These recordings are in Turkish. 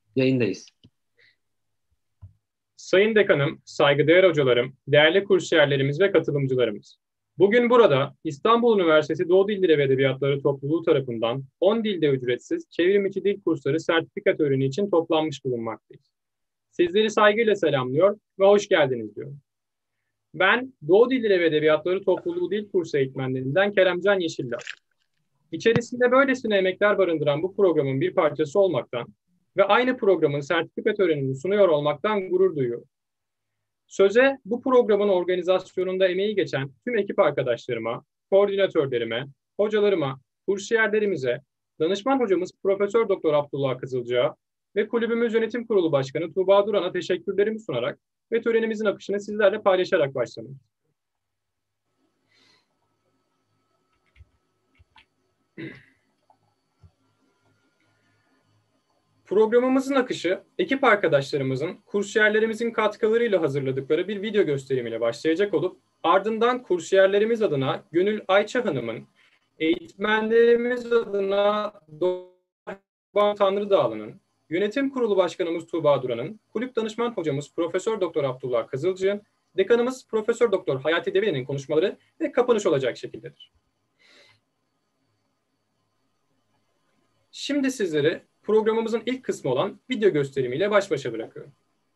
Yayındayız. Sayın Dekanım, saygıdeğer hocalarım, değerli kursiyerlerimiz ve katılımcılarımız. Bugün burada İstanbul Üniversitesi Doğu Dilleri ve Edebiyatları Topluluğu tarafından 10 dilde ücretsiz çevrimiçi dil kursları sertifika töreni için toplanmış bulunmaktayız. Sizleri saygıyla selamlıyor ve hoş geldiniz diyorum. Ben Doğu Dilleri ve Edebiyatları Topluluğu Dil Kursu eğitmenlerinden Keremcan Yeşillal. İçerisinde böylesine emekler barındıran bu programın bir parçası olmaktan ve aynı programın sertifika törenini sunuyor olmaktan gurur duyuyorum. Söze bu programın organizasyonunda emeği geçen tüm ekip arkadaşlarıma, koordinatörlerime, hocalarıma, kursiyerlerimize, danışman hocamız Profesör Doktor Abdullah Kızılcık'a ve kulübümüz yönetim kurulu başkanı Tuğba Duran'a teşekkürlerimi sunarak ve törenimizin akışını sizlerle paylaşarak başlamak. Programımızın akışı, ekip arkadaşlarımızın, kursiyerlerimizin katkılarıyla hazırladıkları bir video gösterimiyle başlayacak olup, ardından kursiyerlerimiz adına Gönül Ayça Hanım'ın, eğitmenlerimiz adına Doğan Tanrıdağlı'nın, yönetim kurulu başkanımız Tuğba Duran'ın, kulüp danışman hocamız Profesör Doktor Abdullah Kızılcık'ın, dekanımız Profesör Doktor Hayati Deve'nin konuşmaları ve kapanış olacak şekildedir. Şimdi sizleri programımızın ilk kısmı olan video gösterimiyle baş başa bırakıyorum.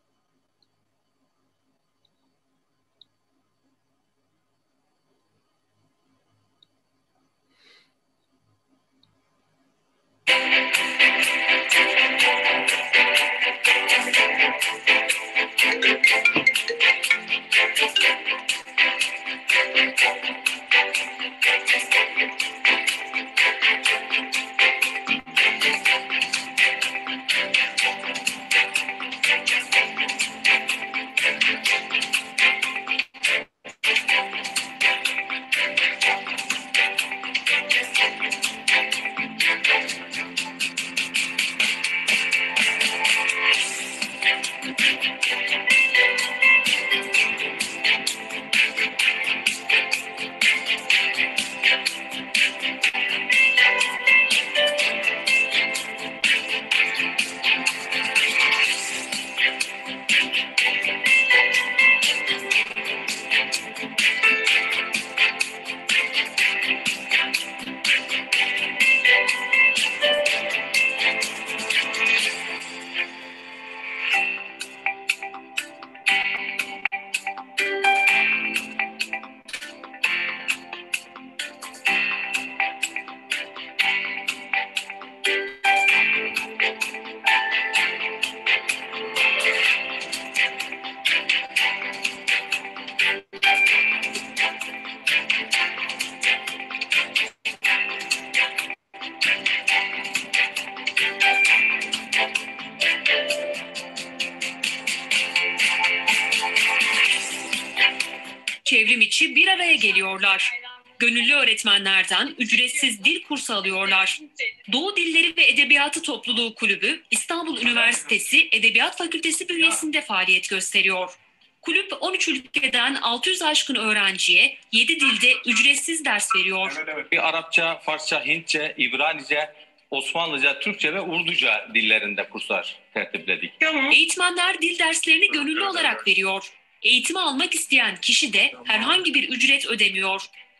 Çevrimiçi bir araya geliyorlar. Gönüllü öğretmenlerden ücretsiz dil kursu alıyorlar. Doğu Dilleri ve Edebiyatı Topluluğu Kulübü, İstanbul Üniversitesi Edebiyat Fakültesi bünyesinde faaliyet gösteriyor. Kulüp 13 ülkeden 600 aşkın öğrenciye 7 dilde ücretsiz ders veriyor. Arapça, Farsça, Hintçe, İbranice, Osmanlıca, Türkçe ve Urduca dillerinde kurslar tertipledik. Eğitmenler dil derslerini gönüllü olarak veriyor. Eğitimi almak isteyen kişi de herhangi bir ücret ödemiyor.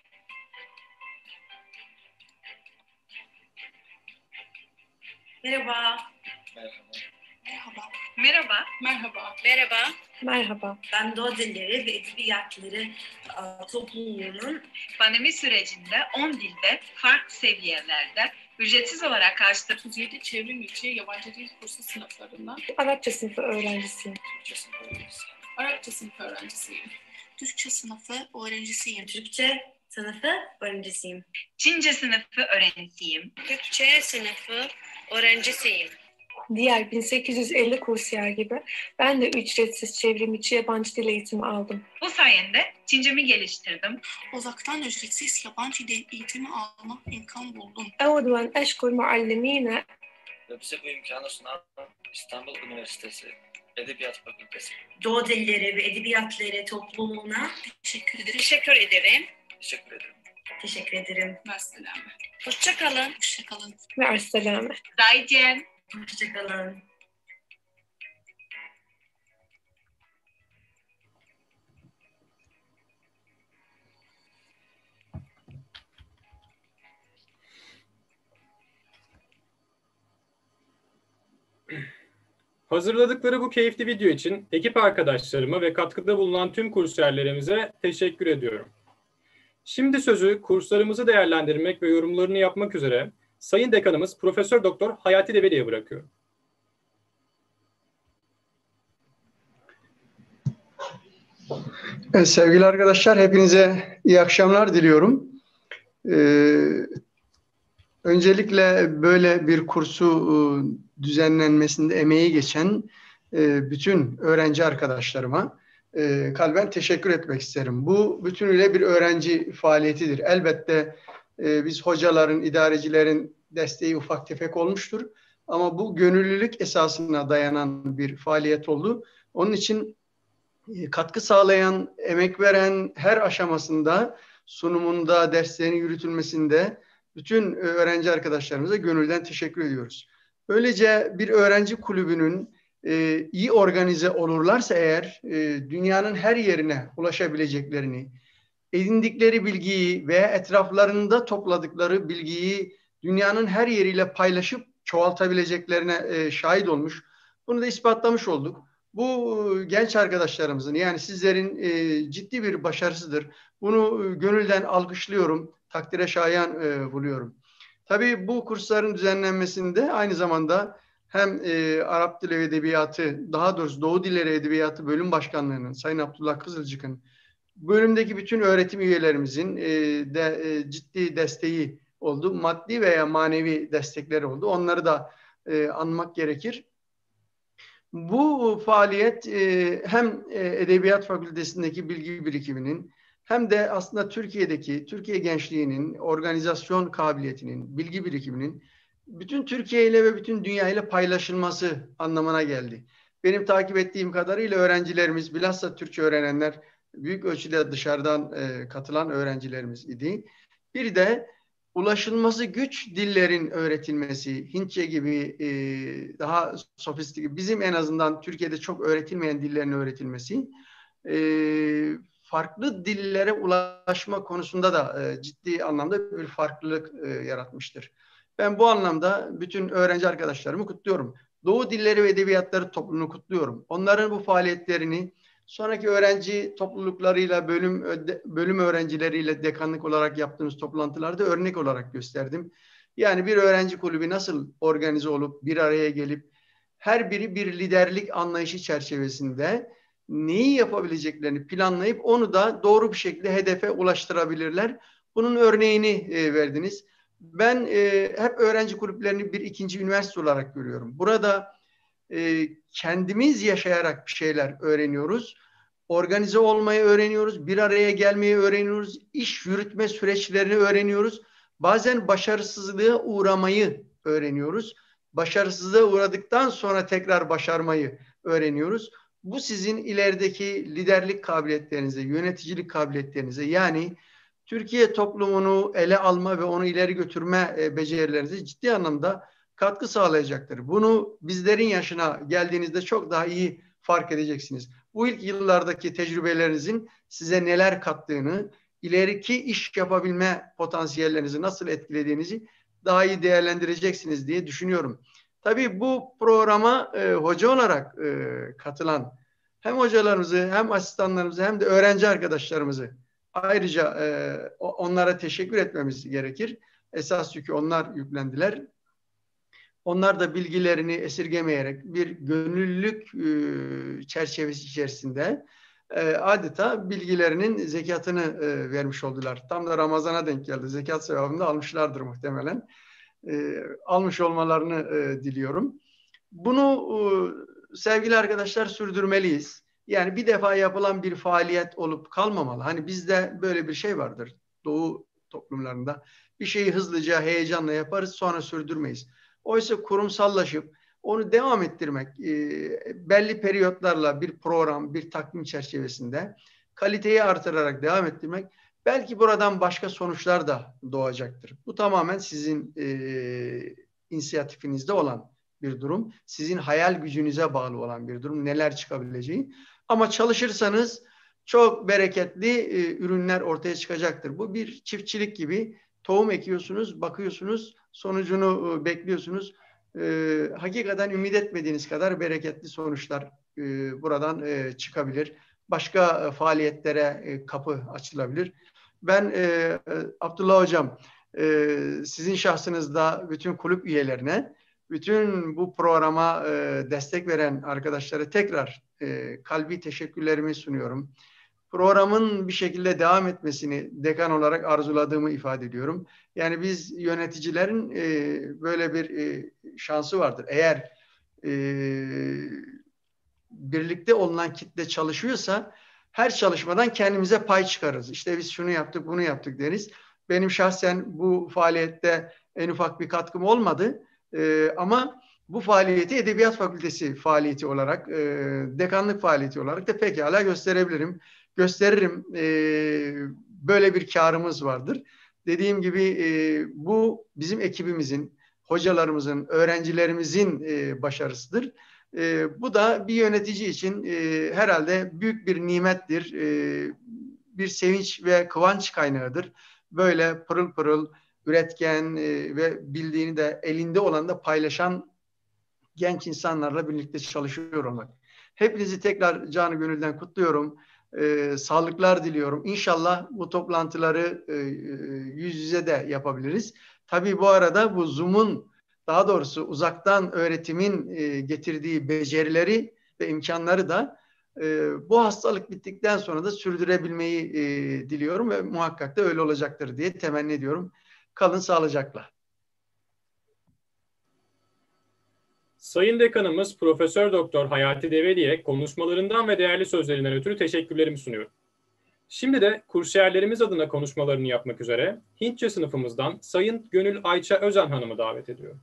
Merhaba. Merhaba. Merhaba. Merhaba. Merhaba. Merhaba. Ben Doğu Dilleri ve Edebiyatları Topluluğu'nun pandemi sürecinde 10 dilde farklı seviyelerde ücretsiz olarak açtığı 37 çevrimiçi yabancı dil kursu sınıflarından Arapça sınıfı öğrencisiyim. Türkçe sınıfı öğrencisiyim. Arapça sınıfı öğrencisiyim. Türkçe sınıfı öğrencisiyim. Türkçe sınıfı öğrencisiyim. Çince sınıfı öğrencisiyim. Türkçe sınıfı öğrencisiyim. Diğer 1850 kursiyer gibi ben de ücretsiz çevrimiçi yabancı dil eğitimi aldım. Bu sayede Çincemi geliştirdim. Uzaktan ücretsiz yabancı dil eğitimi alma imkan buldum. أود أن أشكر معلمينا Ve bize bu imkanı sunan İstanbul Üniversitesi Edebiyat Fakültesi. Doğu Dilleri ve Edebiyatları Topluluğu'na Teşekkür ederim. teşekkür ederim. Teşekkür ederim. Teşekkür ederim. Mesela. Hoşça kalın. Hoşça kalın. ve Erselame. Zaycen. Hoşçakalın. Hazırladıkları bu keyifli video için ekip arkadaşlarıma ve katkıda bulunan tüm kursiyerlerimize teşekkür ediyorum. Şimdi sözü kurslarımızı değerlendirmek ve yorumlarını yapmak üzere Sayın Dekanımız Profesör Doktor Hayati Develi'ye bırakıyorum. Evet, sevgili arkadaşlar, hepinize iyi akşamlar diliyorum. Öncelikle böyle bir kursu düzenlenmesinde emeği geçen bütün öğrenci arkadaşlarıma kalben teşekkür etmek isterim. Bu bütünüyle bir öğrenci faaliyetidir. Elbette biz hocaların, idarecilerin desteği ufak tefek olmuştur. Ama bu gönüllülük esasına dayanan bir faaliyet oldu. Onun için katkı sağlayan, emek veren her aşamasında, sunumunda, derslerin yürütülmesinde bütün öğrenci arkadaşlarımıza gönülden teşekkür ediyoruz. Böylece bir öğrenci kulübünün iyi organize olurlarsa eğer dünyanın her yerine ulaşabileceklerini, edindikleri bilgiyi veya etraflarında topladıkları bilgiyi dünyanın her yeriyle paylaşıp çoğaltabileceklerine şahit olmuş. Bunu da ispatlamış olduk. Bu genç arkadaşlarımızın, yani sizlerin ciddi bir başarısıdır. Bunu gönülden alkışlıyorum, takdire şayan buluyorum. Tabii bu kursların düzenlenmesinde aynı zamanda hem Arap Dili ve Edebiyatı, daha doğrusu Doğu Dilleri Edebiyatı Bölüm Başkanlığı'nın, Sayın Abdullah Kızılcık'ın, bölümdeki bütün öğretim üyelerimizin ciddi desteği oldu. Maddi veya manevi destekleri oldu. Onları da anmak gerekir. Bu faaliyet hem Edebiyat Fakültesindeki bilgi birikiminin hem de aslında Türkiye gençliğinin organizasyon kabiliyetinin, bilgi birikiminin bütün Türkiye ile ve bütün dünya ile paylaşılması anlamına geldi. Benim takip ettiğim kadarıyla öğrencilerimiz, bilhassa Türkçe öğrenenler büyük ölçüde dışarıdan katılan öğrencilerimiz idi. Bir de ulaşılması güç dillerin öğretilmesi, Hintçe gibi daha sofistike, bizim en azından Türkiye'de çok öğretilmeyen dillerin öğretilmesi, farklı dillere ulaşma konusunda da ciddi anlamda bir farklılık yaratmıştır. Ben bu anlamda bütün öğrenci arkadaşlarımı kutluyorum. Doğu Dilleri ve Edebiyatları topluluğunu kutluyorum. Onların bu faaliyetlerini sonraki öğrenci topluluklarıyla, bölüm öğrencileriyle dekanlık olarak yaptığımız toplantılarda örnek olarak gösterdim. Yani bir öğrenci kulübü nasıl organize olup bir araya gelip her biri bir liderlik anlayışı çerçevesinde neyi yapabileceklerini planlayıp onu da doğru bir şekilde hedefe ulaştırabilirler. Bunun örneğini verdiniz. Ben hep öğrenci kulüplerini bir ikinci üniversite olarak görüyorum. Burada kendimiz yaşayarak bir şeyler öğreniyoruz. Organize olmayı öğreniyoruz. Bir araya gelmeyi öğreniyoruz. İş yürütme süreçlerini öğreniyoruz. Bazen başarısızlığa uğramayı öğreniyoruz. Başarısızlığa uğradıktan sonra tekrar başarmayı öğreniyoruz. Bu sizin ilerideki liderlik kabiliyetlerinize, yöneticilik kabiliyetlerinize, yani Türkiye toplumunu ele alma ve onu ileri götürme becerilerinize ciddi anlamda katkı sağlayacaktır. Bunu bizlerin yaşına geldiğinizde çok daha iyi fark edeceksiniz. Bu ilk yıllardaki tecrübelerinizin size neler kattığını, ileriki iş yapabilme potansiyellerinizi nasıl etkilediğinizi daha iyi değerlendireceksiniz diye düşünüyorum. Tabii bu programa hoca olarak katılan hem hocalarımızı hem asistanlarımızı hem de öğrenci arkadaşlarımızı ayrıca onlara teşekkür etmemiz gerekir. Esas yükü onlar yüklendiler. Onlar da bilgilerini esirgemeyerek bir gönüllülük çerçevesi içerisinde adeta bilgilerinin zekatını vermiş oldular. Tam da Ramazan'a denk geldi. Zekat sevabını da almışlardır muhtemelen. Almış olmalarını diliyorum. Bunu sevgili arkadaşlar sürdürmeliyiz. Yani bir defa yapılan bir faaliyet olup kalmamalı. Hani bizde böyle bir şey vardır Doğu toplumlarında. Bir şeyi hızlıca, heyecanla yaparız, sonra sürdürmeyiz. Oysa kurumsallaşıp onu devam ettirmek, belli periyotlarla bir program, bir takvim çerçevesinde kaliteyi artırarak devam ettirmek, belki buradan başka sonuçlar da doğacaktır. Bu tamamen sizin inisiyatifinizde olan bir durum. Sizin hayal gücünüze bağlı olan bir durum. Neler çıkabileceği. Ama çalışırsanız çok bereketli ürünler ortaya çıkacaktır. Bu bir çiftçilik gibi. Tohum ekiyorsunuz, bakıyorsunuz, sonucunu bekliyorsunuz. hakikaten ümit etmediğiniz kadar bereketli sonuçlar buradan çıkabilir. Başka faaliyetlere kapı açılabilir. Ben Abdullah Hocam, sizin şahsınızda bütün kulüp üyelerine, bütün bu programa destek veren arkadaşlara tekrar kalbi teşekkürlerimi sunuyorum. Programın bir şekilde devam etmesini dekan olarak arzuladığımı ifade ediyorum. Yani biz yöneticilerin böyle bir şansı vardır. Eğer birlikte olunan kitle çalışıyorsa her çalışmadan kendimize pay çıkarırız. İşte biz şunu yaptık, bunu yaptık deriz. Benim şahsen bu faaliyette en ufak bir katkım olmadı. Ama bu faaliyeti Edebiyat Fakültesi faaliyeti olarak, dekanlık faaliyeti olarak da pekala gösteririm. Böyle bir karımız vardır. Dediğim gibi bu bizim ekibimizin, hocalarımızın, öğrencilerimizin başarısıdır. Bu da bir yönetici için herhalde büyük bir nimettir. Bir sevinç ve kıvanç kaynağıdır. Böyle pırıl pırıl, üretken ve bildiğini de elinde olan da paylaşan genç insanlarla birlikte çalışıyor olmak. Hepinizi tekrar canı gönülden kutluyorum. Sağlıklar diliyorum. İnşallah bu toplantıları yüz yüze de yapabiliriz. Tabii bu arada bu Zoom'un, daha doğrusu uzaktan öğretimin getirdiği becerileri ve imkanları da bu hastalık bittikten sonra da sürdürebilmeyi diliyorum ve muhakkak da öyle olacaktır diye temenni ediyorum. Kalın sağlıcakla. Sayın Dekanımız Profesör Doktor Hayati Develi'ye konuşmalarından ve değerli sözlerinden ötürü teşekkürlerimi sunuyorum. Şimdi de kursiyerlerimiz adına konuşmalarını yapmak üzere Hintçe sınıfımızdan Sayın Gönül Ayça Özen Hanım'ı davet ediyorum.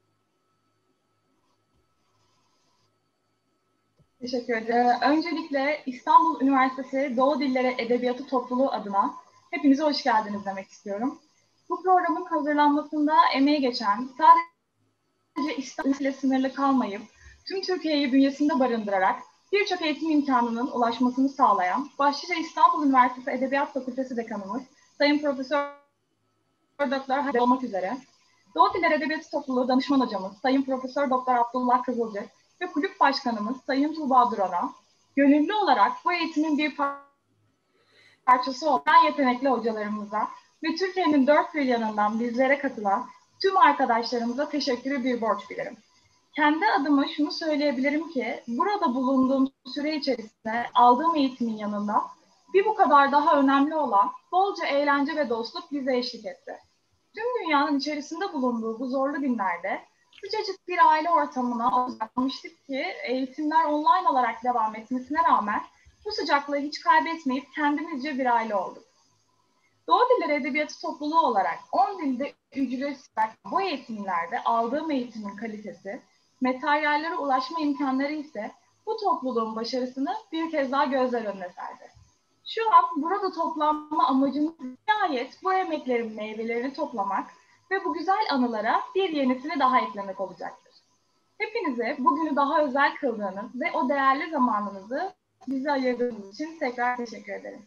Teşekkür ederim. Öncelikle İstanbul Üniversitesi Doğu Dilleri Edebiyatı Topluluğu adına hepinize hoş geldiniz demek istiyorum. Bu programın hazırlanmasında emeği geçen, sadece İstanbul ile sınırlı kalmayıp tüm Türkiye'yi bünyesinde barındırarak birçok eğitim imkanının ulaşmasını sağlayan, başlıca İstanbul Üniversitesi Edebiyat Fakültesi Dekanımız Sayın Profesör Doktor Hayati olmak üzere, Doğu Dilleri Edebiyatı Topluluğu Danışman Hocamız Sayın Profesör Doktor Abdullah Kızılcık ve Kulüp Başkanımız Sayın Tuğba Duran'a gönüllü olarak bu eğitimin bir parçası olan yetenekli hocalarımıza ve Türkiye'nin dört bir yanından bizlere katılan tüm arkadaşlarımıza teşekkürü bir borç bilirim. Kendi adıma şunu söyleyebilirim ki burada bulunduğum süre içerisinde aldığım eğitimin yanında bir bu kadar daha önemli olan bolca eğlence ve dostluk bize eşlik etti. Tüm dünyanın içerisinde bulunduğu bu zorlu günlerde sıcacık bir aile ortamına odaklanmıştık ki eğitimler online olarak devam etmesine rağmen bu sıcaklığı hiç kaybetmeyip kendimizce bir aile olduk. Doğu Dilleri Edebiyatı Topluluğu olarak 10 dilde ücretsiz bu eğitimlerde aldığım eğitimin kalitesi, materyallere ulaşma imkanları ise bu topluluğun başarısını bir kez daha gözler önüne serdi. Şu an burada toplanma amacımız nihayet bu emeklerin meyvelerini toplamak ve bu güzel anılara bir yenisini daha eklemek olacaktır. Hepinize bugünü daha özel kıldığınız ve o değerli zamanınızı bize ayırdığınız için tekrar teşekkür ederim.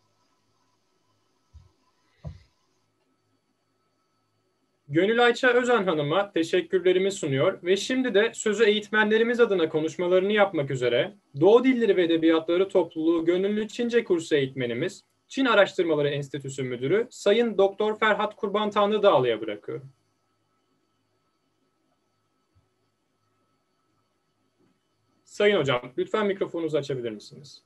Gönül Ayça Özen Hanım'a teşekkürlerimi sunuyor ve şimdi de sözü eğitmenlerimiz adına konuşmalarını yapmak üzere Doğu Dilleri ve Edebiyatları Topluluğu Gönüllü Çince kursu eğitmenimiz, Çin Araştırmaları Enstitüsü Müdürü Sayın Doktor Ferhat Kurban Tanrıdağlı'ya bırakıyorum. Sayın Hocam, lütfen mikrofonunuzu açabilir misiniz?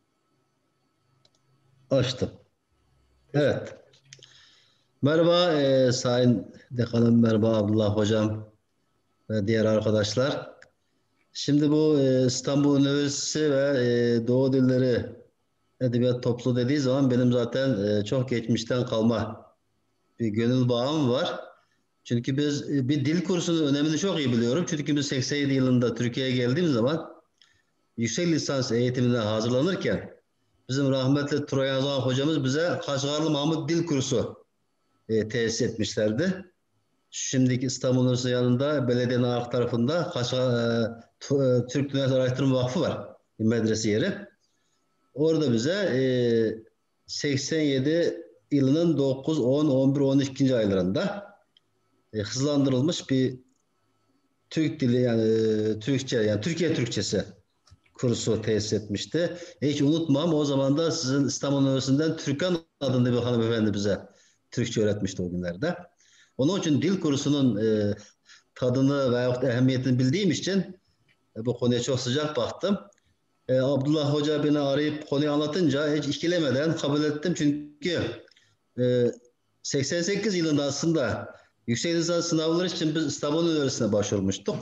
Açtım. Evet. Merhaba Sayın Dekanım, merhaba Abdullah Hocam ve diğer arkadaşlar. Şimdi bu İstanbul Üniversitesi ve Doğu Dilleri Edebiyat Topluluğu dediği zaman benim zaten çok geçmişten kalma bir gönül bağım var. Çünkü biz bir dil kursunun önemini çok iyi biliyorum. Çünkü biz 87 yılında Türkiye'ye geldiğim zaman yüksek lisans eğitimine hazırlanırken bizim rahmetli Troyan Zaman hocamız bize Kaşgarlı Mahmut Dil Kursu tesis etmişlerdi. Şimdiki İstanbul Üniversitesi yanında belediyenin arka tarafında Türk Dünyası Araştırma Vakfı var. Bir medrese yeri. Orada bize 87 yılının 9, 10, 11, 12. aylarında hızlandırılmış bir Türk dili yani Türkçe yani Türkiye Türkçesi kursu tesis etmişti. Hiç unutmam, o zaman da sizin İstanbul Üniversitesi'nden Türkan adında bir hanımefendi bize Türkçe öğretmişti o günlerde. Onun için dil kursunun tadını veyahut ehemmiyetini bildiğim için bu konuya çok sıcak baktım. Abdullah Hoca beni arayıp konuyu anlatınca hiç ikilemeden kabul ettim. Çünkü 88 yılında aslında yüksek lisans sınavları için biz İstanbul Üniversitesi'ne başvurmuştuk.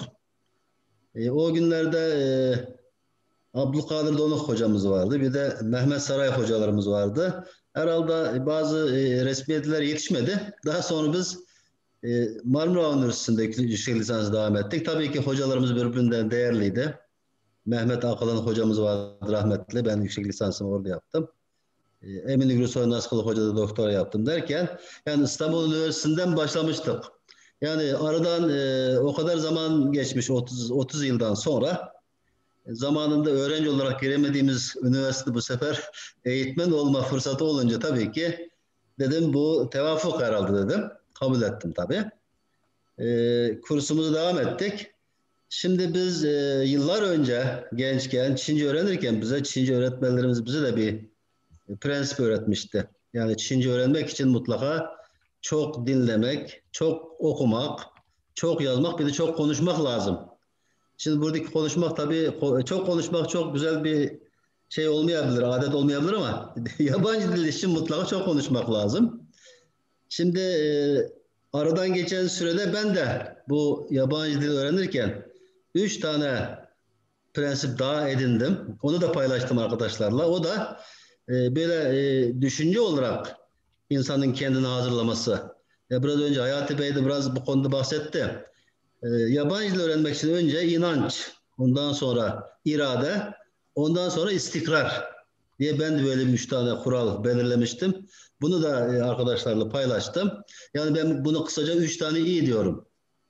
O günlerde Abdülkadir Donuk hocamız vardı. Bir de Mehmet Saray hocalarımız vardı. Herhalde bazı resmiyetler yetişmedi. Daha sonra biz Marmara Üniversitesi'nde yüksek lisansı devam ettik. Tabii ki hocalarımız birbirinden değerliydi. Mehmet Akalan hocamız vardı rahmetli. Ben yüksek lisansımı orada yaptım. Emin Gürsoy Naskılı Hoca da doktora yaptım derken yani İstanbul Üniversitesi'nden başlamıştık. Yani aradan o kadar zaman geçmiş 30 yıldan sonra zamanında öğrenci olarak giremediğimiz üniversite bu sefer eğitmen olma fırsatı olunca tabii ki dedim bu tevafuk herhalde dedim. Kabul ettim tabii. Kursumuzu devam ettik. Şimdi biz yıllar önce gençken Çince öğrenirken Çince öğretmenlerimiz bize de bir prensip öğretmişti. Yani Çince öğrenmek için mutlaka çok dinlemek, çok okumak, çok yazmak, bir de çok konuşmak lazım. Şimdi buradaki konuşmak tabii çok konuşmak çok güzel bir şey olmayabilir, adet olmayabilir ama yabancı dil için mutlaka çok konuşmak lazım. Şimdi aradan geçen sürede ben de bu yabancı dil öğrenirken 3 tane prensip daha edindim. Onu da paylaştım arkadaşlarla. O da böyle düşünce olarak insanın kendini hazırlaması. Biraz önce Hayati Bey de biraz bu konuda bahsetti. Yabancı dil öğrenmek için önce inanç, ondan sonra irade, ondan sonra istikrar diye ben de böyle 3 tane kural belirlemiştim. Bunu da arkadaşlarla paylaştım. Yani ben bunu kısaca 3 tane iyi diyorum.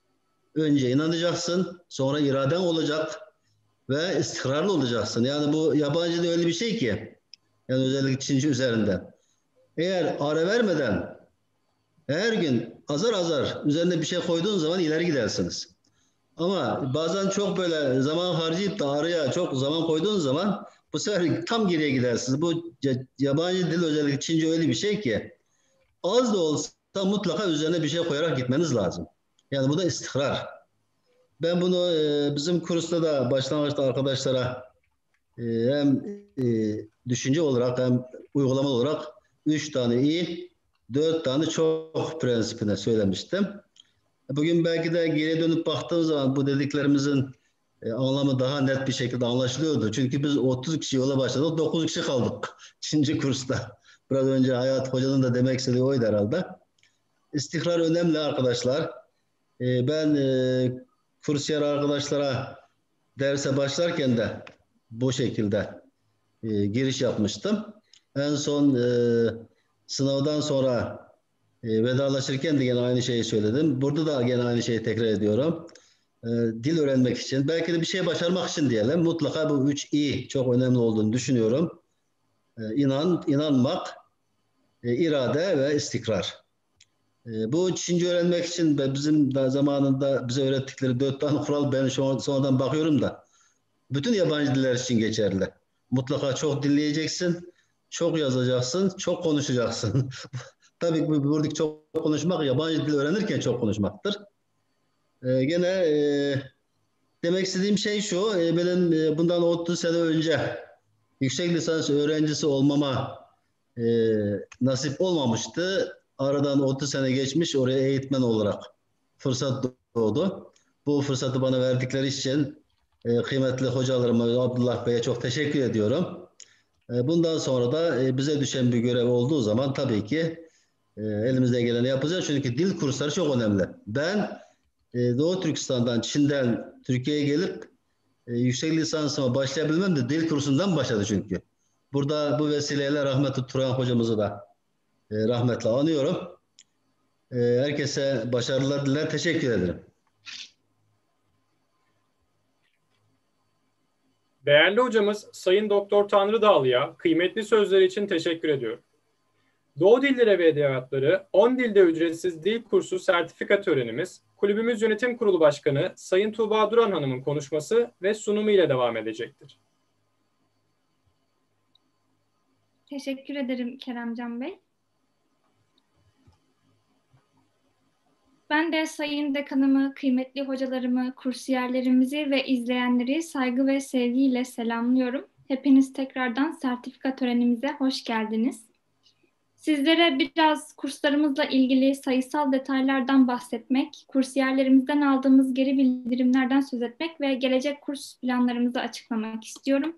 Önce inanacaksın, sonra iraden olacak ve istikrarlı olacaksın. Yani bu yabancı dil öyle bir şey ki, yani özellikle Çince üzerinde. Eğer ara vermeden her gün azar azar üzerine bir şey koyduğun zaman ileri gidersiniz. Ama bazen çok böyle zaman harcayıp da araya çok zaman koyduğun zaman bu sefer tam geriye gidersiniz. Bu yabancı dil özellikle Çince öyle bir şey ki az da olsa mutlaka üzerine bir şey koyarak gitmeniz lazım. Yani bu da istikrar. Ben bunu bizim kursta da başlangıçta arkadaşlara hem düşünce olarak hem uygulama olarak 3 tane iyi, 4 tane çok prensibine söylemiştim. Bugün belki de geriye dönüp baktığım zaman bu dediklerimizin anlamı daha net bir şekilde anlaşılıyordu. Çünkü biz 30 kişi yola başladık, 9 kişi kaldık Çince kursta. Biraz önce Hayat Hoca'nın da demek istediği oydu herhalde. İstikrar önemli arkadaşlar. Ben kursiyer arkadaşlara derse başlarken de bu şekilde giriş yapmıştım. En son sınavdan sonra vedalaşırken de gene aynı şeyi söyledim. Burada da gene aynı şeyi tekrar ediyorum. Dil öğrenmek için, belki de bir şey başarmak için diyelim. Mutlaka bu 3 iyi çok önemli olduğunu düşünüyorum. İnanmak, irade ve istikrar. Bu Çince öğrenmek için bizim de zamanında bize öğrettikleri 4 tane kural ben sonradan bakıyorum da bütün yabancı diller için geçerli. Mutlaka çok dinleyeceksin, çok yazacaksın, çok konuşacaksın. Tabii buradaki çok konuşmak yabancı dil öğrenirken çok konuşmaktır. Gene demek istediğim şey şu, benim bundan 30 sene önce yüksek lisans öğrencisi olmama nasip olmamıştı. Aradan 30 sene geçmiş, oraya eğitmen olarak fırsat doğdu. Bu fırsatı bana verdikleri için kıymetli hocalarıma Abdullah Bey'e çok teşekkür ediyorum. Bundan sonra da bize düşen bir görev olduğu zaman tabii ki elimizde geleni yapacağız. Çünkü dil kursları çok önemli. Ben Doğu Türkistan'dan, Çin'den Türkiye'ye gelip yüksek lisansıma başlayabilmem de dil kursundan başladı çünkü. Burada bu vesileyle rahmetli Turan hocamızı da rahmetle anıyorum. Herkese başarılar diler. Teşekkür ederim. Değerli hocamız Sayın Doktor Tanrı Dağlı'ya kıymetli sözleri için teşekkür ediyorum. Doğu Dilleri ve Edebiyatları 10 dilde ücretsiz dil kursu sertifika törenimiz Kulübümüz Yönetim Kurulu Başkanı Sayın Tuğba Duran Hanım'ın konuşması ve sunumu ile devam edecektir. Teşekkür ederim Keremcan Bey. Ben de Sayın Dekanımı, kıymetli hocalarımı, kursiyerlerimizi ve izleyenleri saygı ve sevgiyle selamlıyorum. Hepiniz tekrardan sertifika törenimize hoş geldiniz. Sizlere biraz kurslarımızla ilgili sayısal detaylardan bahsetmek, kursiyerlerimizden aldığımız geri bildirimlerden söz etmek ve gelecek kurs planlarımızı açıklamak istiyorum.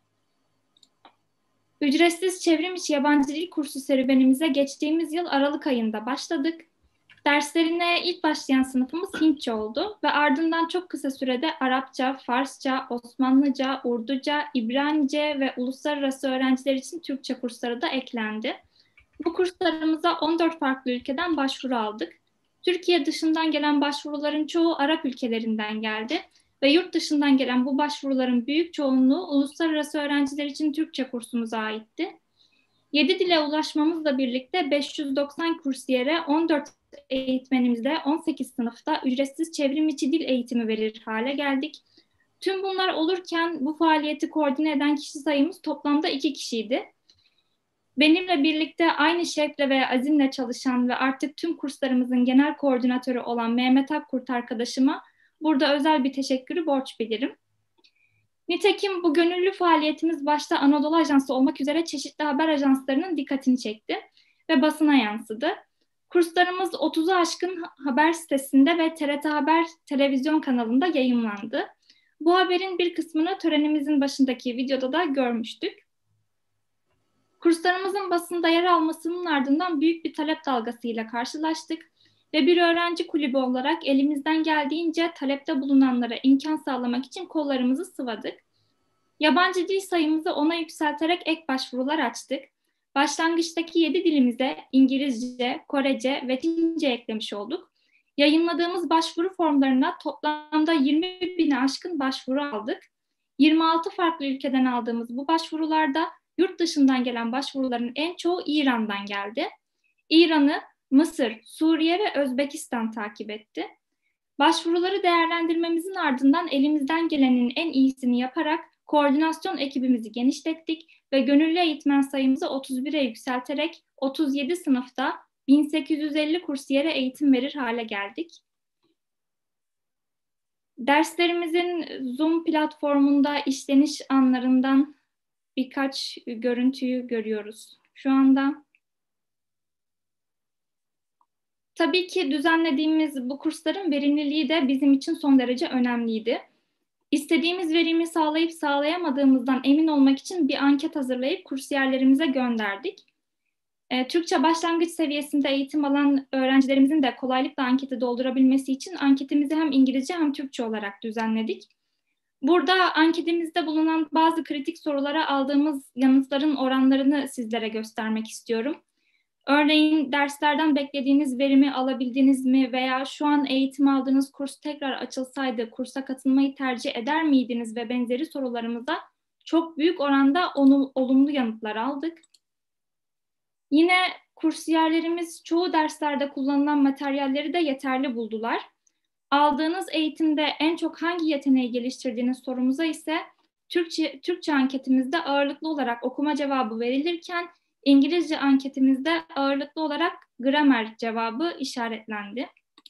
Ücretsiz çevrimiçi yabancı dil kursu serüvenimize geçtiğimiz yıl Aralık ayında başladık. Derslerine ilk başlayan sınıfımız Hintçe oldu ve ardından çok kısa sürede Arapça, Farsça, Osmanlıca, Urduca, İbranice ve uluslararası öğrenciler için Türkçe kursları da eklendi. Bu kurslarımıza 14 farklı ülkeden başvuru aldık. Türkiye dışından gelen başvuruların çoğu Arap ülkelerinden geldi ve yurt dışından gelen bu başvuruların büyük çoğunluğu uluslararası öğrenciler için Türkçe kursumuza aitti. 7 dile ulaşmamızla birlikte 590 kursiyere 14 eğitmenimizle 18 sınıfta ücretsiz çevrimiçi dil eğitimi verir hale geldik. Tüm bunlar olurken bu faaliyeti koordine eden kişi sayımız toplamda 2 kişiydi. Benimle birlikte aynı şevkle ve azimle çalışan ve artık tüm kurslarımızın genel koordinatörü olan Mehmet Akkurt arkadaşıma burada özel bir teşekkürü borç bilirim. Nitekim bu gönüllü faaliyetimiz başta Anadolu Ajansı olmak üzere çeşitli haber ajanslarının dikkatini çekti ve basına yansıdı. Kurslarımız 30'u aşkın haber sitesinde ve TRT Haber televizyon kanalında yayımlandı. Bu haberin bir kısmını törenimizin başındaki videoda da görmüştük. Kurslarımızın basında yer almasının ardından büyük bir talep dalgasıyla karşılaştık ve bir öğrenci kulübü olarak elimizden geldiğince talepte bulunanlara imkan sağlamak için kollarımızı sıvadık. Yabancı dil sayımızı 10'a yükselterek ek başvurular açtık. Başlangıçtaki 7 dilimize İngilizce, Korece ve Çince eklemiş olduk. Yayınladığımız başvuru formlarına toplamda 20.000'e aşkın başvuru aldık. 26 farklı ülkeden aldığımız bu başvurularda yurt dışından gelen başvuruların en çoğu İran'dan geldi. İran'ı, Mısır, Suriye ve Özbekistan takip etti. Başvuruları değerlendirmemizin ardından elimizden gelenin en iyisini yaparak koordinasyon ekibimizi genişlettik ve gönüllü eğitmen sayımızı 31'e yükselterek 37 sınıfta 1850 kursiyere eğitim verir hale geldik. Derslerimizin Zoom platformunda işleniş anlarından birkaç görüntüyü görüyoruz şu anda. Tabii ki düzenlediğimiz bu kursların verimliliği de bizim için son derece önemliydi. İstediğimiz verimi sağlayıp sağlayamadığımızdan emin olmak için bir anket hazırlayıp kursiyerlerimize gönderdik. Türkçe başlangıç seviyesinde eğitim alan öğrencilerimizin de kolaylıkla anketi doldurabilmesi için anketimizi hem İngilizce hem Türkçe olarak düzenledik. Burada anketimizde bulunan bazı kritik sorulara aldığımız yanıtların oranlarını sizlere göstermek istiyorum. Örneğin derslerden beklediğiniz verimi alabildiniz mi veya şu an eğitim aldığınız kurs tekrar açılsaydı kursa katılmayı tercih eder miydiniz ve benzeri sorularımıza çok büyük oranda olumlu yanıtlar aldık. Yine kursiyerlerimiz çoğu derslerde kullanılan materyalleri de yeterli buldular. Aldığınız eğitimde en çok hangi yeteneği geliştirdiğiniz sorumuza ise Türkçe anketimizde ağırlıklı olarak okuma cevabı verilirken İngilizce anketimizde ağırlıklı olarak gramer cevabı işaretlendi.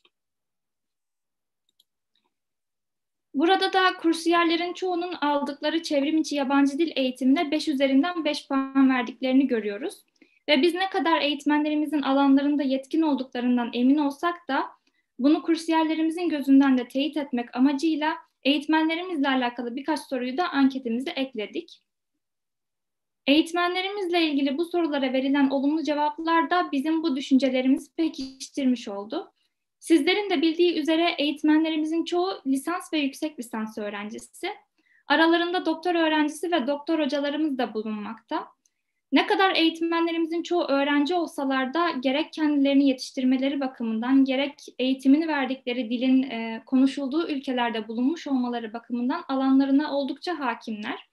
Burada da kursiyerlerin çoğunun aldıkları çevrimiçi yabancı dil eğitimine 5 üzerinden 5 puan verdiklerini görüyoruz. Ve biz ne kadar eğitmenlerimizin alanlarında yetkin olduklarından emin olsak da bunu kursiyerlerimizin gözünden de teyit etmek amacıyla eğitmenlerimizle alakalı birkaç soruyu da anketimize ekledik. Eğitmenlerimizle ilgili bu sorulara verilen olumlu cevaplar da bizim bu düşüncelerimizi pekiştirmiş oldu. Sizlerin de bildiği üzere eğitmenlerimizin çoğu lisans ve yüksek lisans öğrencisi. Aralarında doktor öğrencisi ve doktor hocalarımız da bulunmakta. Ne kadar eğitmenlerimizin çoğu öğrenci olsalar da gerek kendilerini yetiştirmeleri bakımından, gerek eğitimini verdikleri dilin konuşulduğu ülkelerde bulunmuş olmaları bakımından alanlarına oldukça hakimler.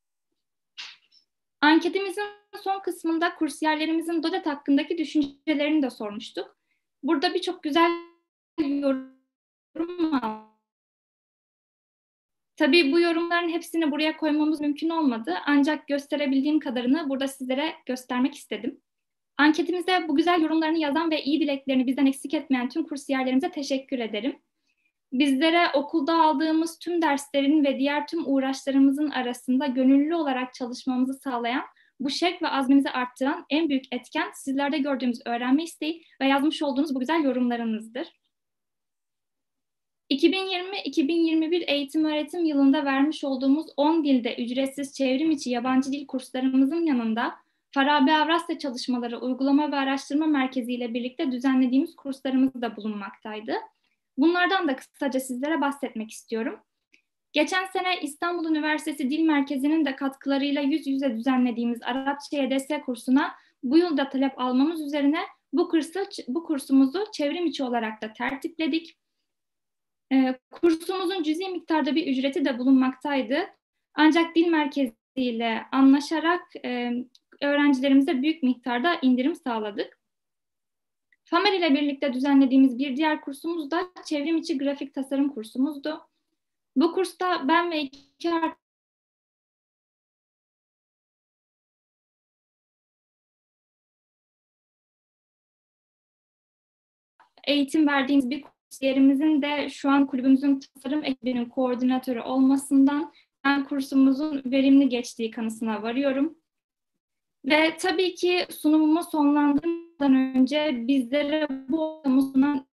Anketimizin son kısmında kursiyerlerimizin DODET hakkındaki düşüncelerini de sormuştuk. Burada birçok güzel yorum yorum aldım. Tabii bu yorumların hepsini buraya koymamız mümkün olmadı. Ancak gösterebildiğim kadarını burada sizlere göstermek istedim. Anketimizde bu güzel yorumlarını yazan ve iyi dileklerini bizden eksik etmeyen tüm kursiyerlerimize teşekkür ederim. Bizlere okulda aldığımız tüm derslerin ve diğer tüm uğraşlarımızın arasında gönüllü olarak çalışmamızı sağlayan, bu şevk ve azmimizi arttıran en büyük etken sizlerde gördüğümüz öğrenme isteği ve yazmış olduğunuz bu güzel yorumlarınızdır. 2020-2021 eğitim öğretim yılında vermiş olduğumuz 10 dilde ücretsiz çevrim içi yabancı dil kurslarımızın yanında Farabi Avrasya Çalışmaları Uygulama ve Araştırma Merkezi ile birlikte düzenlediğimiz kurslarımız da bulunmaktaydı. Bunlardan da kısaca sizlere bahsetmek istiyorum. Geçen sene İstanbul Üniversitesi Dil Merkezi'nin de katkılarıyla yüz yüze düzenlediğimiz Arapça YDS kursuna bu yıl da talep almamız üzerine bu kursumuzu çevrim içi olarak da tertipledik. Kursumuzun cüzi miktarda bir ücreti de bulunmaktaydı. Ancak Dil Merkezi ile anlaşarak öğrencilerimize büyük miktarda indirim sağladık. FAMER ile birlikte düzenlediğimiz bir diğer kursumuz da çevrim içi grafik tasarım kursumuzdu. Bu kursta ben ve 2 eğitim verdiğimiz bir kursiyerimizin de şu an kulübümüzün tasarım ekibinin koordinatörü olmasından ben kursumuzun verimli geçtiği kanısına varıyorum. Ve tabii ki sunumumu sonlandırmadan önce bizlere bu ortamı sunan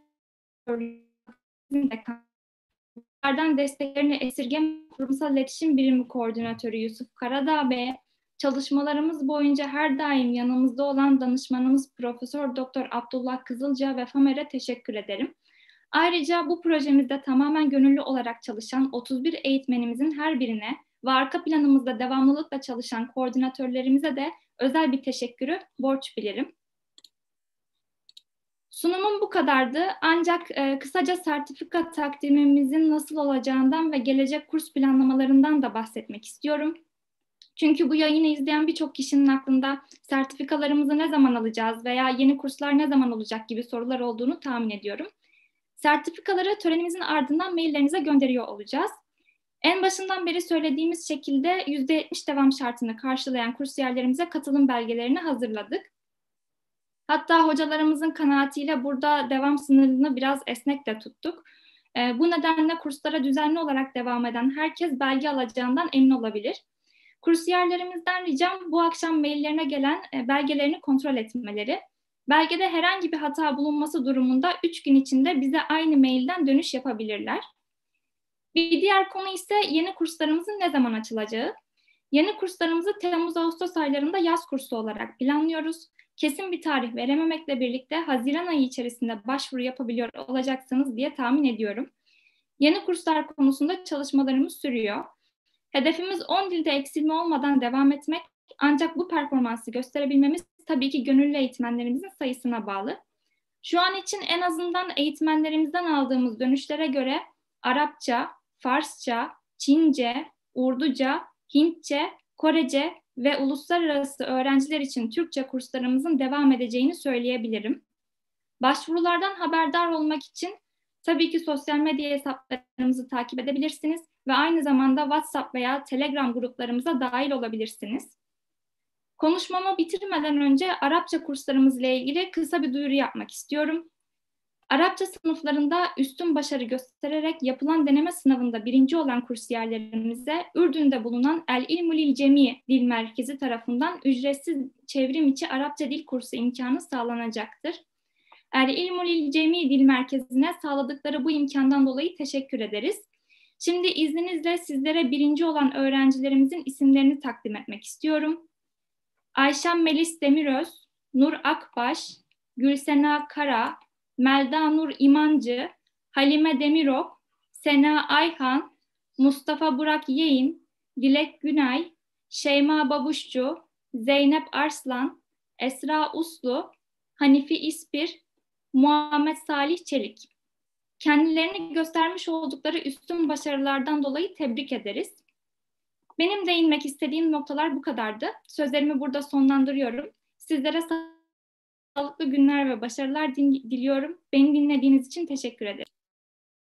desteklerini esirgeme Kurumsal İletişim Birimi Koordinatörü Yusuf Karadağ Bey'e, çalışmalarımız boyunca her daim yanımızda olan danışmanımız Profesör Doktor Abdullah Kızılca ve FAMER'e teşekkür ederim. Ayrıca bu projemizde tamamen gönüllü olarak çalışan 31 eğitmenimizin her birine ve arka planımızda devamlılıkla çalışan koordinatörlerimize de özel bir teşekkürü borç bilirim. Sunumum bu kadardı. Ancak kısaca sertifika takdimimizin nasıl olacağından ve gelecek kurs planlamalarından da bahsetmek istiyorum. Çünkü bu yayını izleyen birçok kişinin aklında sertifikalarımızı ne zaman alacağız veya yeni kurslar ne zaman olacak gibi sorular olduğunu tahmin ediyorum. Sertifikaları törenimizin ardından maillerinize gönderiyor olacağız. En başından beri söylediğimiz şekilde %70 devam şartını karşılayan kursiyerlerimize katılım belgelerini hazırladık. Hatta hocalarımızın kanaatiyle burada devam sınırını biraz esnek de tuttuk. Bu nedenle kurslara düzenli olarak devam eden herkes belge alacağından emin olabilir. Kursiyerlerimizden ricam bu akşam maillerine gelen belgelerini kontrol etmeleri. Belgede herhangi bir hata bulunması durumunda 3 gün içinde bize aynı mailden dönüş yapabilirler. Bir diğer konu ise yeni kurslarımızın ne zaman açılacağı. Yeni kurslarımızı Temmuz-Ağustos aylarında yaz kursu olarak planlıyoruz. Kesin bir tarih verememekle birlikte Haziran ayı içerisinde başvuru yapabiliyor olacaksınız diye tahmin ediyorum. Yeni kurslar konusunda çalışmalarımız sürüyor. Hedefimiz 10 dilde eksilme olmadan devam etmek, ancak bu performansı gösterebilmemiz tabii ki gönüllü eğitmenlerimizin sayısına bağlı. Şu an için en azından eğitmenlerimizden aldığımız dönüşlere göre Arapça, Farsça, Çince, Urduca, Hintçe, Korece ve uluslararası öğrenciler için Türkçe kurslarımızın devam edeceğini söyleyebilirim. Başvurulardan haberdar olmak için tabii ki sosyal medya hesaplarımızı takip edebilirsiniz ve aynı zamanda WhatsApp veya Telegram gruplarımıza dahil olabilirsiniz. Konuşmamı bitirmeden önce Arapça kurslarımızla ilgili kısa bir duyuru yapmak istiyorum. Arapça sınıflarında üstün başarı göstererek yapılan deneme sınavında birinci olan kursiyerlerimize Ürdün'de bulunan El İlmul Cemi Dil Merkezi tarafından ücretsiz çevrim içi Arapça dil kursu imkanı sağlanacaktır. El İlmul Cemi Dil Merkezi'ne sağladıkları bu imkandan dolayı teşekkür ederiz. Şimdi izninizle sizlere birinci olan öğrencilerimizin isimlerini takdim etmek istiyorum. Ayşem Melis Demiröz, Nur Akbaş, Gülsena Kara, Melda Nur İmancı, Halime Demirok, Sena Ayhan, Mustafa Burak Yeğin, Dilek Günay, Şeyma Babuşçu, Zeynep Arslan, Esra Uslu, Hanifi İspir, Muhammed Salih Çelik. Kendilerini göstermiş oldukları üstün başarılardan dolayı tebrik ederiz. Benim değinmek istediğim noktalar bu kadardı. Sözlerimi burada sonlandırıyorum. Sizlere sağlıklı günler ve başarılar diliyorum. Beni dinlediğiniz için teşekkür ederim.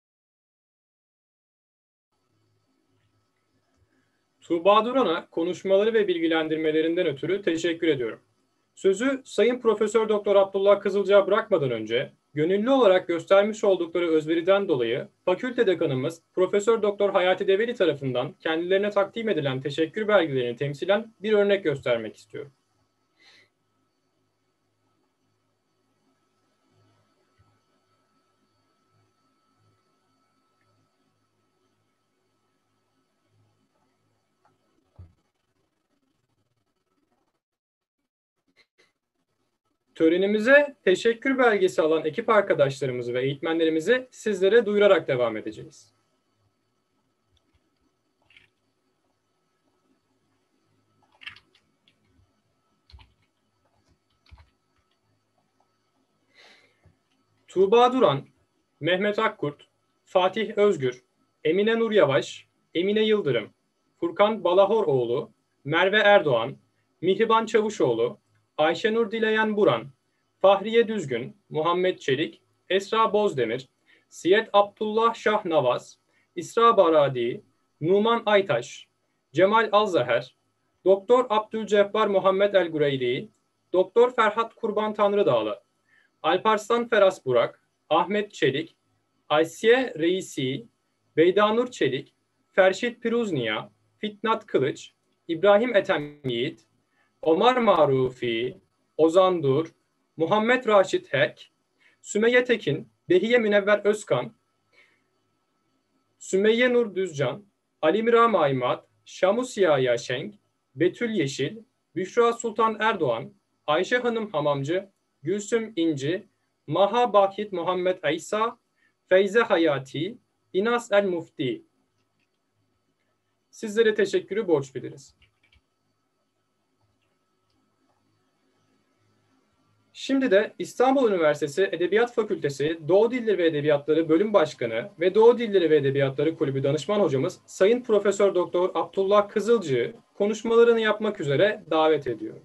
Tuğba Duran'a konuşmaları ve bilgilendirmelerinden ötürü teşekkür ediyorum. Sözü Sayın Profesör Doktor Abdullah Kızılcık'a bırakmadan önce gönüllü olarak göstermiş oldukları özveriden dolayı fakülte dekanımız Profesör Doktor Hayati Develi tarafından kendilerine takdim edilen teşekkür belgelerini temsilen bir örnek göstermek istiyorum. Törenimize teşekkür belgesi alan ekip arkadaşlarımızı ve eğitmenlerimizi sizlere duyurarak devam edeceğiz. Tuğba Duran, Mehmet Akkurt, Fatih Özgür, Emine Nur Yavaş, Emine Yıldırım, Furkan Balahoroğlu, Merve Erdoğan, Mihriban Çavuşoğlu, Ayşenur Dileyen Buran, Fahriye Düzgün, Muhammed Çelik, Esra Bozdemir, Siyet Abdullah Şah Navaz, İsra Baradi, Numan Aytaş, Cemal Alzaher, Doktor Abdülcebbar Muhammed El-Gureyli, Doktor Ferhat Kurban Tanrıdağlı, Alparslan Feras Burak, Ahmet Çelik, Aysiye Reisi, Beydanur Çelik, Ferşit Piruzniya, Fitnat Kılıç, İbrahim Ethem Yiğit, Omar Marufi, Ozan Dur, Muhammed Raşit Hek, Sümeyye Tekin, Behiye Münevver Özkan, Sümeyye Nur Düzcan, Ali Mira Maymat, Şamusiya Yaşeng, Betül Yeşil, Büşra Sultan Erdoğan, Ayşe Hanım Hamamcı, Gülsüm İnci, Maha Bahit Muhammed Aysa, Feyze Hayati, İnas El Mufti. Sizlere teşekkürü borç biliriz. Şimdi de İstanbul Üniversitesi Edebiyat Fakültesi Doğu Dilleri ve Edebiyatları Bölüm Başkanı ve Doğu Dilleri ve Edebiyatları Kulübü Danışman Hocamız Sayın Profesör Doktor Abdullah Kızılcık'ı konuşmalarını yapmak üzere davet ediyorum.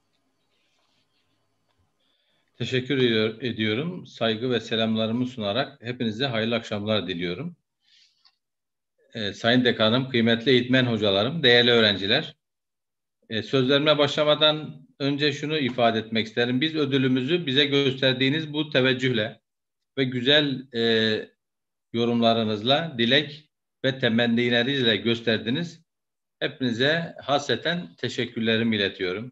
Teşekkür ediyorum. Saygı ve selamlarımı sunarak hepinize hayırlı akşamlar diliyorum. Sayın Dekanım, kıymetli eğitmen hocalarım, değerli öğrenciler. Sözlerime başlamadan önce şunu ifade etmek isterim. Biz ödülümüzü bize gösterdiğiniz bu teveccühle ve güzel yorumlarınızla, dilek ve temennilerinizle gösterdiniz. Hepinize hasreten teşekkürlerimi iletiyorum.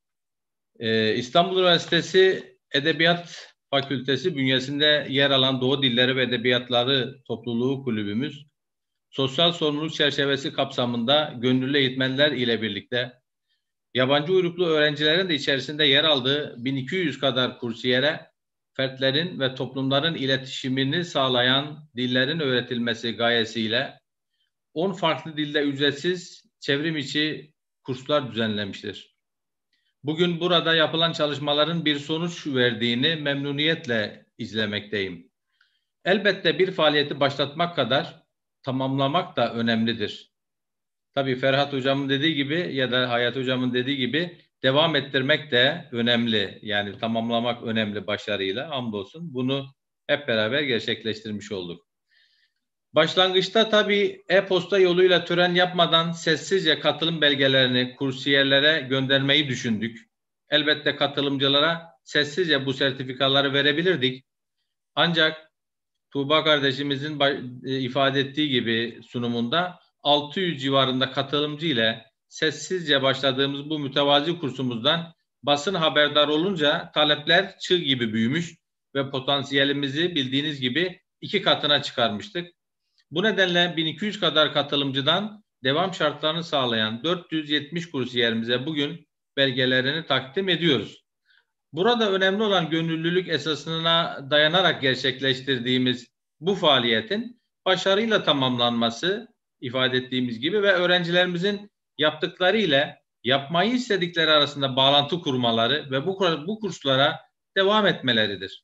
İstanbul Üniversitesi Edebiyat Fakültesi bünyesinde yer alan Doğu Dilleri ve Edebiyatları Topluluğu Kulübümüz, sosyal sorumluluk çerçevesi kapsamında gönüllü eğitmenler ile birlikte yabancı uyruklu öğrencilerin de içerisinde yer aldığı 1200 kadar kursiyere, fertlerin ve toplumların iletişimini sağlayan dillerin öğretilmesi gayesiyle 10 farklı dilde ücretsiz çevrim içi kurslar düzenlemiştir. Bugün burada yapılan çalışmaların bir sonuç verdiğini memnuniyetle izlemekteyim. Elbette bir faaliyeti başlatmak kadar tamamlamak da önemlidir. Tabii Ferhat Hocam'ın dediği gibi ya da Hayat Hocam'ın dediği gibi devam ettirmek de önemli. Yani tamamlamak önemli başarıyla, hamdolsun. Bunu hep beraber gerçekleştirmiş olduk. Başlangıçta tabii e-posta yoluyla tören yapmadan sessizce katılım belgelerini kursiyerlere göndermeyi düşündük. Elbette katılımcılara sessizce bu sertifikaları verebilirdik. Ancak Tuğba kardeşimizin ifade ettiği gibi sunumunda 600 civarında katılımcı ile sessizce başladığımız bu mütevazi kursumuzdan basın haberdar olunca talepler çığ gibi büyümüş ve potansiyelimizi bildiğiniz gibi 2 katına çıkarmıştık. Bu nedenle 1200 kadar katılımcıdan devam şartlarını sağlayan 470 kursiyerimize bugün belgelerini takdim ediyoruz. Burada önemli olan gönüllülük esasına dayanarak gerçekleştirdiğimiz bu faaliyetin başarıyla tamamlanması ifade ettiğimiz gibi ve öğrencilerimizin yaptıkları ile yapmayı istedikleri arasında bağlantı kurmaları ve bu kurslara devam etmeleridir.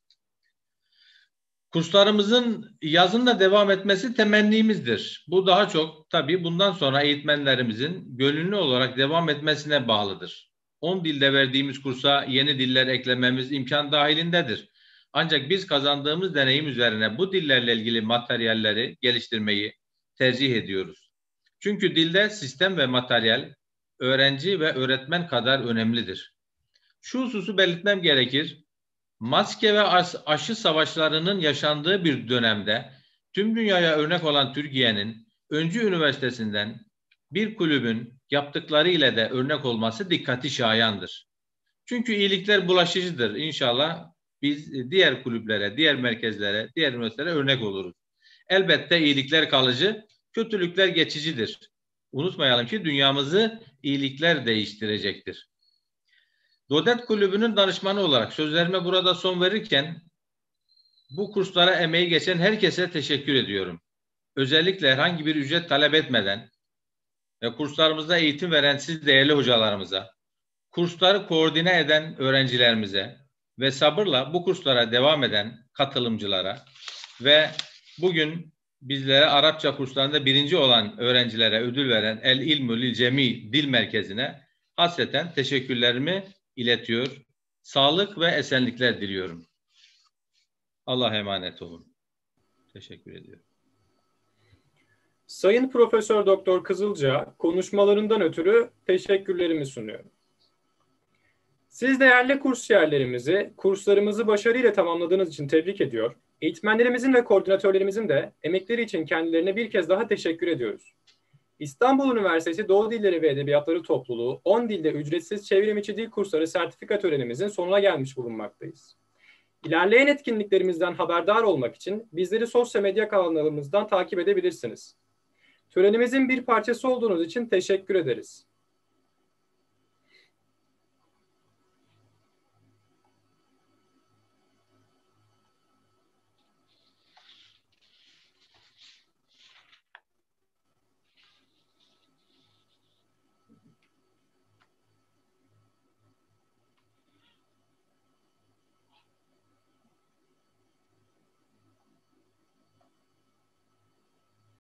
Kurslarımızın yazın da devam etmesi temennimizdir. Bu daha çok tabii bundan sonra eğitmenlerimizin gönüllü olarak devam etmesine bağlıdır. 10 dilde verdiğimiz kursa yeni diller eklememiz imkan dahilindedir. Ancak biz kazandığımız deneyim üzerine bu dillerle ilgili materyalleri geliştirmeyi tercih ediyoruz. Çünkü dilde sistem ve materyal öğrenci ve öğretmen kadar önemlidir. Şu hususu belirtmem gerekir. Maske ve aşı savaşlarının yaşandığı bir dönemde tüm dünyaya örnek olan Türkiye'nin Öncü Üniversitesi'nden bir kulübün yaptıkları ile de örnek olması dikkati şayandır. Çünkü iyilikler bulaşıcıdır. İnşallah biz diğer kulüplere, diğer merkezlere, diğer üniversitelere örnek oluruz. Elbette iyilikler kalıcı, kötülükler geçicidir. Unutmayalım ki dünyamızı iyilikler değiştirecektir. Dodet Kulübü'nün danışmanı olarak sözlerime burada son verirken bu kurslara emeği geçen herkese teşekkür ediyorum. Özellikle herhangi bir ücret talep etmeden ve kurslarımızda eğitim veren siz değerli hocalarımıza, kursları koordine eden öğrencilerimize ve sabırla bu kurslara devam eden katılımcılara ve bugün bizlere Arapça kurslarında birinci olan öğrencilere ödül veren El İlmü Cemi Dil Merkezi'ne hasreten teşekkürlerimi iletiyor. Sağlık ve esenlikler diliyorum. Allah'a emanet olun. Teşekkür ediyorum. Sayın Profesör Doktor Kızılca konuşmalarından ötürü teşekkürlerimi sunuyorum. Siz değerli kursiyerlerimizi, kurslarımızı başarıyla tamamladığınız için tebrik ediyor. Eğitmenlerimizin ve koordinatörlerimizin de emekleri için kendilerine bir kez daha teşekkür ediyoruz. İstanbul Üniversitesi Doğu Dilleri ve Edebiyatları Topluluğu 10 dilde ücretsiz çevrimiçi dil kursları sertifika törenimizin sonuna gelmiş bulunmaktayız. İlerleyen etkinliklerimizden haberdar olmak için bizleri sosyal medya kanallarımızdan takip edebilirsiniz. Törenimizin bir parçası olduğunuz için teşekkür ederiz.